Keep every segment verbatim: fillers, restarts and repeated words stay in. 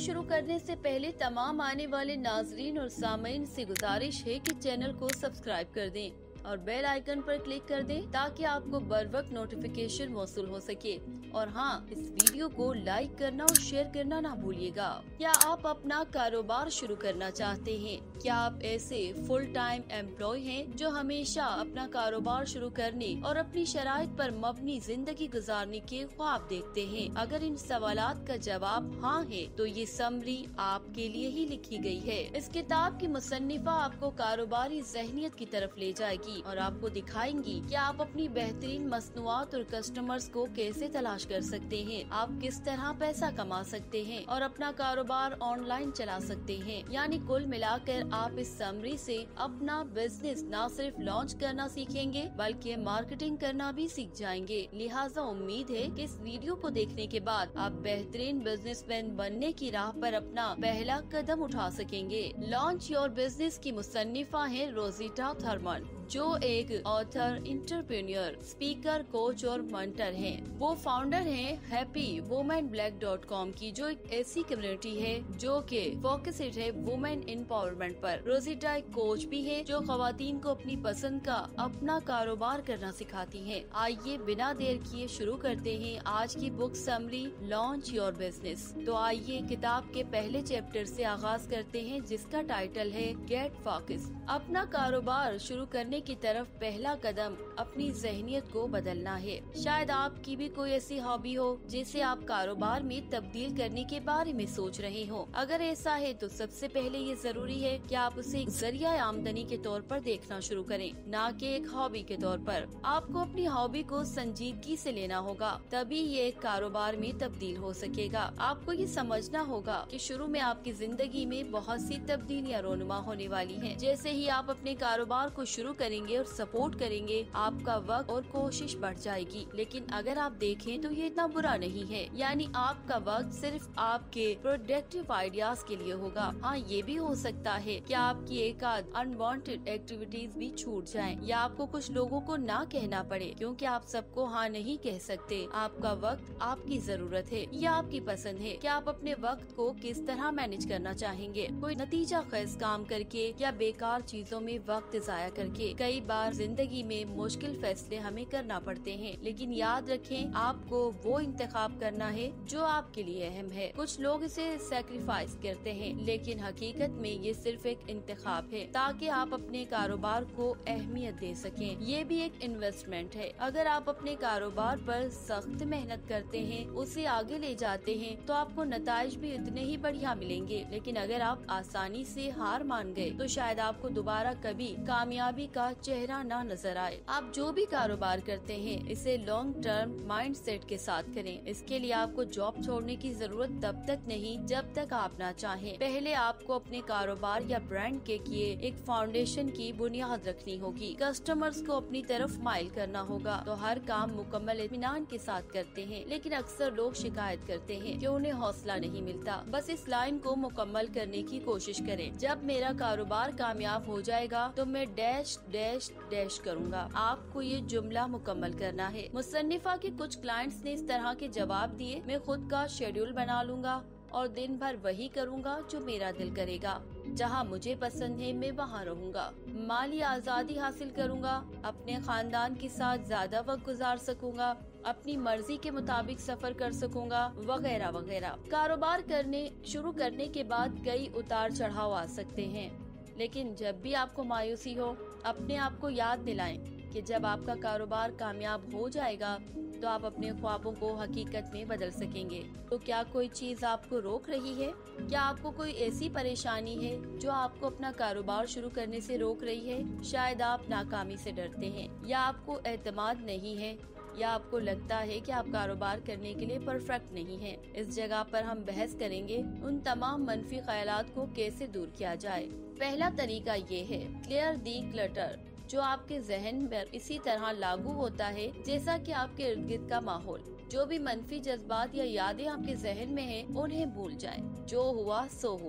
शुरू करने से पहले तमाम आने वाले नाजरीन और सामीन से गुजारिश है कि चैनल को सब्सक्राइब कर दें और बेल आइकन पर क्लिक कर दें ताकि आपको बर वक्त नोटिफिकेशन मौसूल हो सके। और हाँ, इस वीडियो को लाइक करना और शेयर करना ना भूलिएगा। क्या आप अपना कारोबार शुरू करना चाहते हैं? क्या आप ऐसे फुल टाइम एम्प्लॉय हैं जो हमेशा अपना कारोबार शुरू करने और अपनी शराइत पर मबनी जिंदगी गुजारने के ख्वाब देखते हैं? अगर इन सवालात का जवाब हाँ है तो ये समरी आपके लिए ही लिखी गई है। इस किताब की मुसन्निफा आपको कारोबारी ज़हनियत की तरफ ले जाएगी और आपको दिखाएंगी कि आप अपनी बेहतरीन मसनूआत और कस्टमर्स को कैसे तलाश कर सकते हैं, आप किस तरह पैसा कमा सकते हैं और अपना कारोबार ऑनलाइन चला सकते हैं। यानी कुल मिलाकर आप इस समरी से अपना बिजनेस न सिर्फ लॉन्च करना सीखेंगे बल्कि मार्केटिंग करना भी सीख जाएंगे। लिहाजा उम्मीद है कि इस वीडियो को देखने के बाद आप बेहतरीन बिजनेसमैन बनने की राह पर अपना पहला कदम उठा सकेंगे। लॉन्च योर बिजनेस की मुसन्निफा है रोजिटा थर्मन, जो एक ऑथर, इंटरप्रेन्योर, स्पीकर, कोच और मेंटर हैं। वो फाउंडर हैं happy women black dot com की, जो एक ऐसी कम्युनिटी है जो कि फोकस्ड है वुमेन एम्पावरमेंट पर। रोजिटा एक कोच भी है जो खवातीन को अपनी पसंद का अपना कारोबार करना सिखाती हैं। आइए बिना देर किए शुरू करते हैं आज की book summary launch your business. तो आइए किताब के पहले चैप्टर से आगाज करते हैं जिसका टाइटल है गेट फोकस। अपना कारोबार शुरू करने की तरफ पहला कदम अपनी ज़हनियत को बदलना है। शायद आपकी भी कोई ऐसी हॉबी हो जिसे आप कारोबार में तब्दील करने के बारे में सोच रहे हो। अगर ऐसा है तो सबसे पहले ये जरूरी है कि आप उसे एक जरिया आमदनी के तौर पर देखना शुरू करें, ना कि एक हॉबी के तौर पर। आपको अपनी हॉबी को संजीदगी से लेना होगा, तभी ये एक कारोबार में तब्दील हो सकेगा। आपको ये समझना होगा कि शुरू में आपकी जिंदगी में बहुत सी तब्दीलियाँ रोनुमा होने वाली हैं। जैसे ही आप अपने कारोबार को शुरू करेंगे और सपोर्ट करेंगे, आपका वक्त और कोशिश बढ़ जाएगी। लेकिन अगर आप देखें तो ये इतना बुरा नहीं है। यानी आपका वक्त सिर्फ आपके प्रोडक्टिव आइडियाज के लिए होगा। हाँ, ये भी हो सकता है कि आपकी एक आध अनवांटेड एक्टिविटीज भी छूट जाएं, या आपको कुछ लोगों को ना कहना पड़े, क्योंकि आप सबको हाँ नहीं कह सकते। आपका वक्त आपकी जरूरत है या आपकी पसंद है कि आप अपने वक्त को किस तरह मैनेज करना चाहेंगे। कोई नतीजा खेज काम करके या बेकार चीजों में वक्त जाया करके। कई बार जिंदगी में मुश्किल फैसले हमें करना पड़ते हैं, लेकिन याद रखें आपको वो इंतखाब करना है जो आपके लिए अहम है। कुछ लोग इसे सैक्रिफाइस करते हैं, लेकिन हकीकत में ये सिर्फ एक इंतखाब है ताकि आप अपने कारोबार को अहमियत दे सकें। ये भी एक इन्वेस्टमेंट है। अगर आप अपने कारोबार पर सख्त मेहनत करते हैं, उसे आगे ले जाते हैं, तो आपको नताइज भी उतने ही बढ़िया मिलेंगे। लेकिन अगर आप आसानी से हार मान गए तो शायद आपको दोबारा कभी कामयाबी का चेहरा ना नजर आए। आप जो भी कारोबार करते हैं इसे लॉन्ग टर्म माइंड सेट के साथ करें। इसके लिए आपको जॉब छोड़ने की जरूरत तब तक नहीं जब तक आप ना चाहें। पहले आपको अपने कारोबार या ब्रांड के किए एक फाउंडेशन की बुनियाद रखनी होगी। कस्टमर्स को अपनी तरफ माइल करना होगा। तो हर काम मुकम्मल इत्मीनान के साथ करते हैं, लेकिन अक्सर लोग शिकायत करते हैं कि उन्हें हौसला नहीं मिलता। बस इस लाइन को मुकम्मल करने की कोशिश करें, जब मेरा कारोबार कामयाब हो जाएगा तो मैं डैश डैश डैश करूंगा। आपको ये जुमला मुकम्मल करना है। मुसन्निफा के कुछ क्लाइंट्स ने इस तरह के जवाब दिए, मैं खुद का शेड्यूल बना लूंगा और दिन भर वही करूंगा जो मेरा दिल करेगा। जहां मुझे पसंद है मैं वहां रहूंगा। माली आजादी हासिल करूंगा, अपने खानदान के साथ ज्यादा वक्त गुजार सकूंगा, अपनी मर्जी के मुताबिक सफर कर सकूंगा, वगैरह वगैरह। कारोबार करने शुरू करने के बाद कई उतार चढ़ाव आ सकते हैं, लेकिन जब भी आपको मायूसी हो, अपने आप को याद दिलाएं कि जब आपका कारोबार कामयाब हो जाएगा तो आप अपने ख्वाबों को हकीकत में बदल सकेंगे। तो क्या कोई चीज आपको रोक रही है? क्या आपको कोई ऐसी परेशानी है जो आपको अपना कारोबार शुरू करने से रोक रही है? शायद आप नाकामी से डरते हैं, या आपको एतमाद नहीं है, या आपको लगता है कि आप कारोबार करने के लिए परफेक्ट नहीं हैं। इस जगह पर हम बहस करेंगे उन तमाम मनफी ख्यालात को कैसे दूर किया जाए। पहला तरीका ये है, क्लियर दी क्लटर, जो आपके जहन पर इसी तरह लागू होता है जैसा कि आपके इर्द गिर्द का माहौल। जो भी मनफी जज्बात या यादें आपके जहन में हैं, उन्हें भूल जाएं। जो हुआ सो हुआ,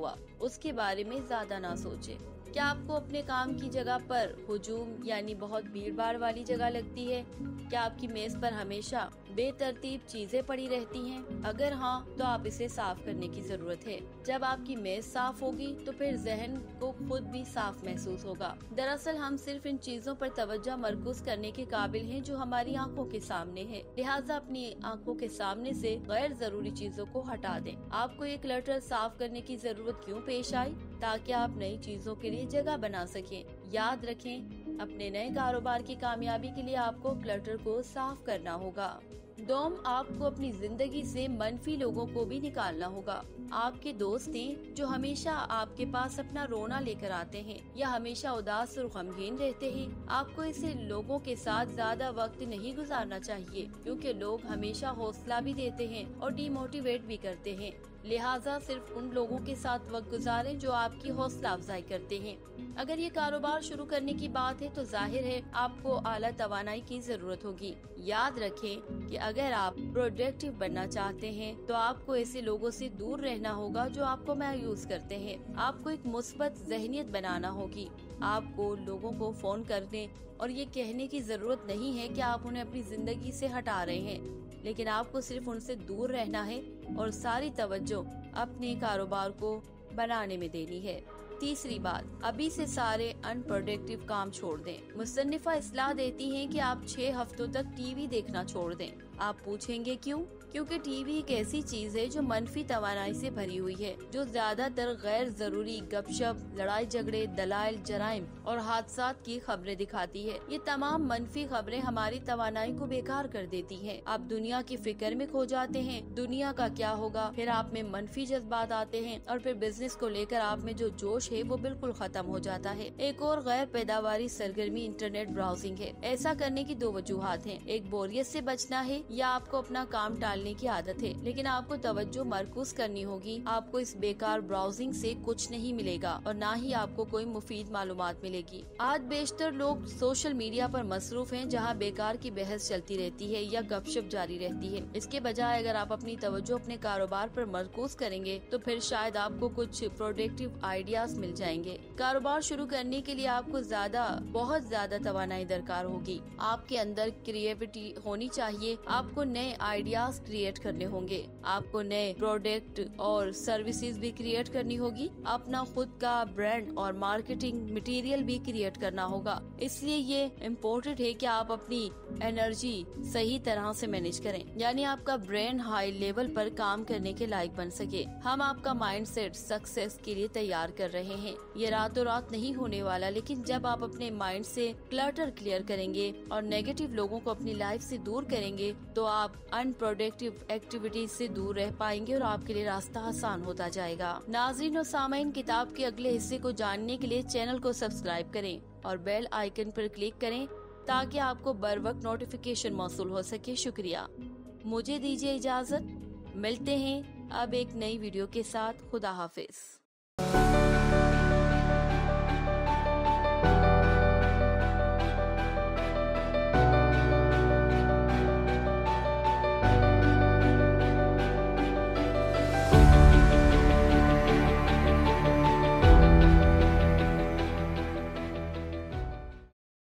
اس کے بارے میں زیادہ نہ سوچیں۔ کیا آپ کو اپنے کام کی جگہ پر ہجوم یعنی بہت بھیڑ بھاڑ والی جگہ لگتی ہے؟ کیا آپ کی میز پر ہمیشہ بے ترتیب چیزیں پڑی رہتی ہیں؟ اگر ہاں تو آپ اسے صاف کرنے کی ضرورت ہے۔ جب آپ کی میز صاف ہوگی تو پھر ذہن کو خود بھی صاف محسوس ہوگا۔ دراصل ہم صرف ان چیزوں پر توجہ مرکوز کرنے کے قابل ہیں جو ہماری آنکھوں کے سامنے ہے، لہٰذا اپنی آنکھوں کے سامنے سے غیر ضروری چیزوں کو ہٹا دیں۔ آپ کو یہ کلٹر صاف کرنے کی ضرورت کیوں پیش آئی؟ تاکہ آپ نئی چیزوں کے لیے جگہ بنا سکیں۔ یاد رکھیں، اپنے نئے کاروبار کی کامیابی کے لیے آپ کو کلٹر کو صاف کرنا ہوگا۔ دوم، آپ کو اپنی زندگی سے منفی لوگوں کو بھی نکالنا ہوگا۔ آپ کے دوست ہیں جو ہمیشہ آپ کے پاس اپنا رونا لے کر آتے ہیں یا ہمیشہ اداس اور غمگین رہتے ہیں۔ آپ کو ایسے لوگوں کے ساتھ زیادہ وقت نہیں گزارنا چاہیے، کیونکہ لوگ ہمیشہ حوصلہ بھی دیتے ہیں اور ڈی موٹیویٹ بھی کرتے ہیں۔ لہٰذا صرف ان لوگوں کے ساتھ وقت گزاریں جو آپ کی حوصلہ افزائی کرتے ہیں۔ اگر یہ کاروبار شروع کرنے کی بات ہے تو ظاہر ہے آپ کو اعلیٰ توانائی کی ضرورت ہوگی۔ یاد رکھیں کہ اگر آپ پروڈکٹیو بننا چاہتے ہیں تو آپ کو ایسے لوگوں سے دور رہنا ہوگا جو آپ کو مایوس کرتے ہیں۔ آپ کو ایک مثبت ذہنیت بنانا ہوگی۔ آپ کو لوگوں کو فون کرنے اور یہ کہنے کی ضرورت نہیں ہے کہ آپ انہیں اپنی زندگی سے ہٹا رہے ہیں، لیکن آپ کو صرف ان سے دور رہنا ہے اور ساری توجہ اپنے کاروبار کو بنانے میں دینی ہے۔ تیسری بات، ابھی سے سارے ان پروڈکٹیو کام چھوڑ دیں۔ مصنفہ اصلاح دیتی ہیں کہ آپ چھ ہفتوں تک ٹی وی دیکھنا چھوڑ دیں۔ آپ پوچھیں گے کیوں؟ کیونکہ ٹی وی ایک ایسی چیز ہے جو منفی توانائی سے بھری ہوئی ہے، جو زیادہ تر غیر ضروری گپ شپ، لڑائی جھگڑے، دلائل، جرائم اور حادثات کی خبریں دکھاتی ہے۔ یہ تمام منفی خبریں ہماری توانائی کو بیکار کر دیتی ہیں۔ آپ دنیا کی فکر میں کھو جاتے ہیں، دنیا کا کیا ہوگا، پھر آپ میں منفی جذبات آتے ہیں اور پھر بزنس کو لے کر آپ میں جو جوش ہے وہ بالکل ختم ہو جاتا ہے۔ ایک اور غیر پیداواری سرگرمی انٹرنیٹ براؤزنگ ہے۔ ایسا کرنے کی دو وجوہات ہیں، ایک بوریت سے بچنا ہے یا آپ کو اپنا کام ٹالنے کی عادت ہے، لیکن آپ کو توجہ مرکوز کرنی ہوگی۔ آپ کو اس بیکار براؤزنگ سے کچھ نہیں ملے گا اور نہ ہی آپ کو کوئی مفید معلومات ملے گی۔ آج بیشتر لوگ سوشل میڈیا پر مصروف ہیں، جہاں بیکار کی بحث چلتی رہتی ہے یا گپ شپ جاری رہتی ہے۔ اس کے بجائے اگر آپ اپنی توجہ اپنے کاروبار پر مرکوز کریں گے تو پھر شاید آپ کو کچھ پروڈکٹیو آئیڈیاز مل جائیں گے۔ کاروبار شروع کرنے کے لیے آپ کو زیادہ بہت زیادہ توانائی درکار ہوگی۔ آپ کے اندر کریٹیوٹی ہونی چاہیے۔ آپ کو نئے آئیڈیاز کریٹ کرنے ہوں گے۔ آپ کو نئے پروڈکٹ اور سروسز بھی کریٹ کرنی ہوگی۔ اپنا خود کا برانڈ اور مارکیٹنگ مٹیریل بھی کریٹ کرنا ہوگا۔ اس لیے یہ امپورٹنٹ ہے کہ آپ اپنی انرجی صحیح طرح سے مینج کریں، یعنی آپ کا برین ہائی لیول پر کام کرنے کے لائق بن سکے۔ ہم آپ کا مائنڈ سیٹ سکسیس کے لیے تیار کر رہے ہیں۔ یہ راتوں رات نہیں ہونے والا، لیکن جب آپ اپنے مائنڈ سے کلٹر کلیئر کریں گے اور نیگیٹو لوگوں کو اپنی لائف سے دور کریں گے تو آپ ان پروڈکٹیو ایکٹیویٹیز سے دور رہ پائیں گے اور آپ کے لیے راستہ آسان ہوتا جائے گا۔ ناظرین اور سامعین، کتاب کے اگلے حصے کو جاننے کے لیے چینل کو سبسکرائب کریں اور بیل آئیکن پر کلک کریں تاکہ آپ کو بر وقت نوٹیفیکیشن موصول ہو سکے۔ شکریہ۔ مجھے دیجیے اجازت، ملتے ہیں اب ایک نئی ویڈیو کے ساتھ۔ خدا حافظ۔